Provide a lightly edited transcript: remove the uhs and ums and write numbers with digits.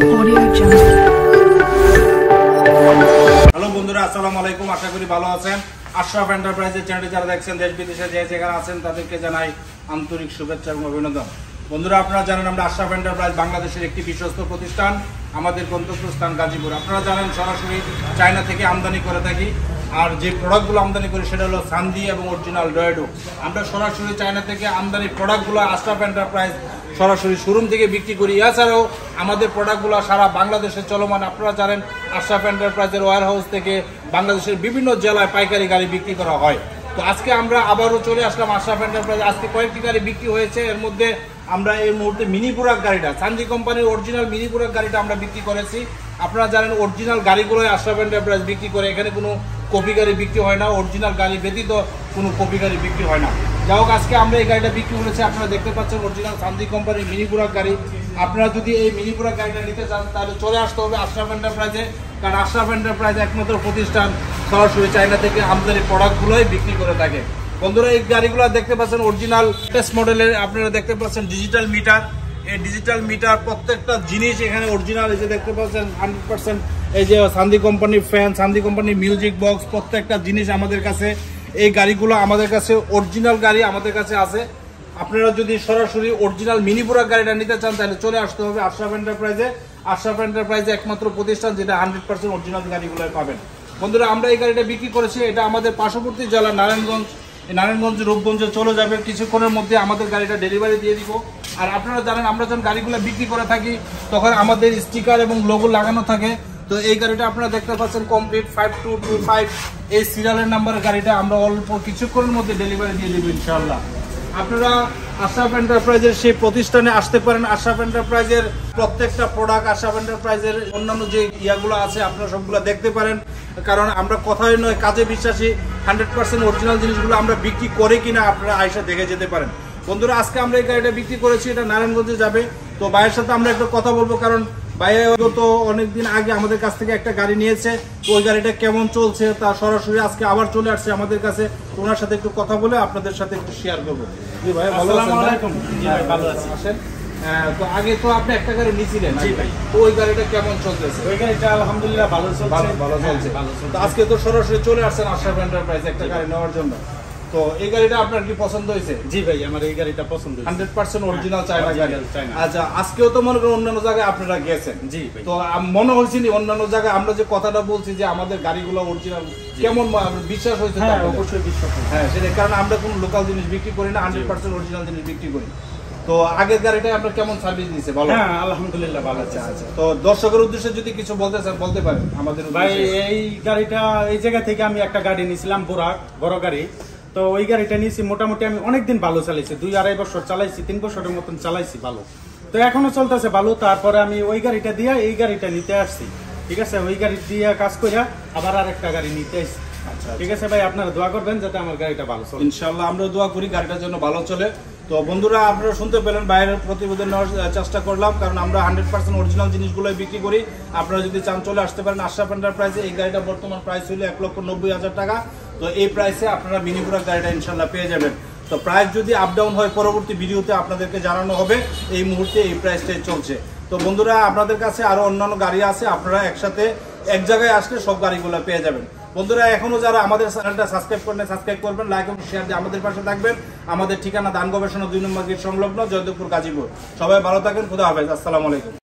Hello বন্ধুরা, আসসালামু আলাইকুম। আশা করি ভালো আছেন। আশরাফ এন্টারপ্রাইজের চ্যানেলে যারা দেখছেন দেশ বিদেশে যে যেখানে আছেন তাদেরকে জানাই আন্তরিক শুভেচ্ছা এবং অভিনন্দন। বন্ধুরা, আপনারা জানেন আমরা আশরাফ এন্টারপ্রাইজ বাংলাদেশের একটি বিশ্বস্ত প্রতিষ্ঠান। আমাদের গন্তব্যস্থান গাজীপুর। আপনারা জানেন সরাসরি চায়না থেকে আমদানি করে থাকি। আর যে প্রোডাক্টগুলো আমদানি করি সেটা হলো সানদি এবং অরিজিনাল ডয়েডো। আমরা সরাসরি চায়না থেকে আমদানি প্রোডাক্টগুলো আশরাফ এন্টারপ্রাইজ সরাসরি শোরুম থেকে বিক্রি করি। এছাড়াও আমাদের প্রোডাক্টগুলো সারা বাংলাদেশে চলমান। আপনারা জানেন আশরাফ এন্টারপ্রাইজের ওয়্যার হাউস থেকে বাংলাদেশের বিভিন্ন জেলায় পাইকারি গাড়ি বিক্রি করা হয়। তো আজকে আমরা আবারও চলে আসলাম আশরাফ এন্টারপ্রাইজ। আজকে কয়েকটি গাড়ি বিক্রি হয়েছে। এর মধ্যে আমরা এই মুহূর্তে মিনি বুরাক গাড়িটা, সানদি কোম্পানির অরিজিনাল মিনি বুরাক গাড়িটা আমরা বিক্রি করেছি। আপনারা জানেন অরিজিনাল গাড়িগুলোই আশরাফ এন্টারপ্রাইজ বিক্রি করে। এখানে কোনো কপি গাড়ি বিক্রি হয় না। অরিজিনাল গাড়ি ব্যতীত কোনো কপি গাড়ি বিক্রি হয় না। যাই হোক, আজকে আমরা এই গাড়িটা বিক্রি করেছি। আপনারা দেখতে পাচ্ছেন অরিজিনাল সানদি কোম্পানির মিনি বুরাক গাড়ি। আপনারা যদি এই মিনি বুরাক গাড়িটা নিতে চান তাহলে চলে আসতে হবে আশরাফ এন্টারপ্রাইজে। কারণ আশরাফ এন্টারপ্রাইজ একমাত্র প্রতিষ্ঠান সরাসরি চায়না থেকে আমদানি প্রোডাক্টগুলোই বিক্রি করে থাকে। বন্ধুরা, এই গাড়িগুলো দেখতে পাচ্ছেন অরিজিনাল টেস্ট মডেলের। আপনারা দেখতে পাচ্ছেন ডিজিটাল মিটার। এই ডিজিটাল মিটার প্রত্যেকটা জিনিস এখানে অরিজিনাল। এই যে দেখতে পাচ্ছেন 100% এই যে সানদি কোম্পানির ফ্যান, সানদি কোম্পানির মিউজিক বক্স, প্রত্যেকটা জিনিস আমাদের কাছে। এই গাড়িগুলো আমাদের কাছে অরিজিনাল গাড়ি আমাদের কাছে আছে। আপনারা যদি সরাসরি অরিজিনাল মিনি বুরাক গাড়িটা নিতে চান তাহলে চলে আসতে হবে আশরাফ এন্টারপ্রাইজে। আশরাফ এন্টারপ্রাইজে একমাত্র প্রতিষ্ঠান যেটা 100% অরিজিনাল গাড়িগুলো পাবেন। বন্ধুরা, আমরা এই গাড়িটা বিক্রি করেছি। এটা আমাদের পার্শ্ববর্তী জেলা নারায়ণগঞ্জ রূপগঞ্জে চলে যাবে। কিছুক্ষণের মধ্যে আমাদের গাড়িটা ডেলিভারি দিয়ে দিব। আর আপনারা জানেন আমরা যখন গাড়িগুলো বিক্রি করে থাকি তখন আমাদের স্টিকার এবং লোগো লাগানো থাকে। তো এই গাড়িটা আপনারা দেখতে পাচ্ছেন কমপ্লিট 5225 এই সিরিয়ালের নাম্বারের গাড়িটা আমরা অল্প কিছুক্ষণের মধ্যে ডেলিভারি দিয়ে দেবো ইনশাআল্লাহ। আপনারা আশরাফ এন্টারপ্রাইজের সেই প্রতিষ্ঠানে আসতে পারেন। আশরাফ এন্টারপ্রাইজের প্রত্যেকটা প্রোডাক্ট, আশরাফ এন্টারপ্রাইজের অন্যান্য যে ইয়াগুলো আছে আপনারা সবগুলো দেখতে পারেন। কারণ আমরা কথাই নয় কাজে বিশ্বাসী। 100% অরিজিনাল জিনিসগুলো আমরা বিক্রি করে কিনা আপনারা আয়সা দেখে যেতে পারেন। বন্ধুরা, আজকে আমরা এই গাড়িটা বিক্রি করেছি। এটা নারায়ণগঞ্জে যাবে। তো ভাইয়ের সাথে আমরা একটু কথা বলবো, কারণ ভাইয়া তো অনেকদিন আগে আমাদের কাছ থেকে একটা গাড়ি নিয়েছে। তো ওই গাড়িটা কেমন চলছে তা সরাসরি আজকে আবার চলে আসছে আমাদের কাছে। ওনার সাথে একটু কথা বলে আপনাদের সাথে একটু শেয়ার করবো। জি ভাই, ভালো আছেন? জি ভাই, ভালো আছি। আসেন। তো আগে তো আপনি একটা গাড়ি নিয়েছিলেন। জি ভাই। তো ওই গাড়িটা কেমন চলতেছে? ওই গাড়িটা আলহামদুলিল্লাহ ভালো চলছে। ভালো চলছে। তো আজকে তো সরাসরি চলে আসছেন আশরাফ এন্টারপ্রাইজ একটা গাড়ি নেওয়ার জন্য। তো এই গাড়িটা আপনার কি পছন্দ হয়েছে? জি ভাই, আমার এই গাড়িটা পছন্দ হয়েছে। 100% অরিজিনাল চায়না গাড়ি। আচ্ছা, আজকেও তো মনে করেন অন্যান্য জায়গায় আপনারা গেছেন। জি ভাই। তো মনে হয়েছে অন্যান্য জায়গায় আমরা যে কথাটা বলছি যে আমাদের গাড়িগুলো অরিজিনাল, কেমন বিশ্বাস হয়েছে? হ্যাঁ, অবশ্যই বিশ্বাস। হ্যাঁ, সেটা কারণ আমরা কোনো লোকাল জিনিস বিক্রি করি না, 100% অরিজিনাল জিনিস বিক্রি করি। তো আগের গাড়িটা আপনার কেমন সার্ভিস দিয়েছে বলো? হ্যাঁ, আলহামদুলিল্লাহ ভালো আছে। আচ্ছা, তো দর্শকের উদ্দেশ্যে যদি কিছু বলতে চান বলতে পারেন আমাদের। ভাই, এই গাড়িটা এই জায়গা থেকে আমি একটা গাড়ি নিয়েছিলাম, বুরাক বড় গাড়ি। তো ওই গাড়িটা নিয়েছি, মোটামুটি আমি অনেকদিন ভালো চালাইছি, 2-2.5 বছর চালাইছি, 3 বছরের মতন চালাইছি ভালো। তো এখনো চলতেছে ভালো। তারপরে আমি ওই গাড়িটা দিয়ে এই গাড়িটা নিতে আসছি। ঠিক আছে, ওই গাড়ি দিয়ে কাজ করে আবার আরেকটা গাড়ি নিতে আসছি। আচ্ছা, ঠিক আছে ভাই, আপনারা দোয়া করবেন যাতে আমার গাড়িটা ভালো চলে। ইনশাআল্লাহ আমরা দোয়া করি গাড়িটার জন্য ভালো চলে। তো বন্ধুরা, আপনারা শুনতে পেলেন, বাইরের প্রতিবেদন নেওয়ার চেষ্টা করলাম, কারণ আমরা 100% অরিজিনাল জিনিসগুলোই বিক্রি করি। আপনারা যদি চান চলে আসতে পারেন আশরাফ এন্টারপ্রাইজে। এই গাড়িটা বর্তমান প্রাইস হলো 1,90,000 টাকা। তো এই প্রাইসে আপনারা মিনি বুরাক গাড়িটা ইনশাআল্লাহ পেয়ে যাবেন। তো প্রাইস যদি আপ ডাউন হয় পরবর্তী ভিডিওতে আপনাদেরকে জানানো হবে। এই মুহূর্তে এই প্রাইসটাই চলছে। তো বন্ধুরা, আপনাদের কাছে আরো অন্যান্য গাড়ি আছে, আপনারা একসাথে এক জায়গায় আসলে সব গাড়িগুলো পেয়ে যাবেন। বন্ধুরা, এখনো যারা আমাদের চ্যানেলটা সাবস্ক্রাইব করেন সাবস্ক্রাইব করবেন, লাইক এবং শেয়ার দিয়ে আমাদের পাশে থাকবেন। আমাদের ঠিকানা দান গবেষণা 2 নম্বর গেট সংলগ্ন, জয়দেবপুর, গাজীপুর। সবাই ভালো থাকেন। খুদা হাফেজ। আসসালামু আলাইকুম।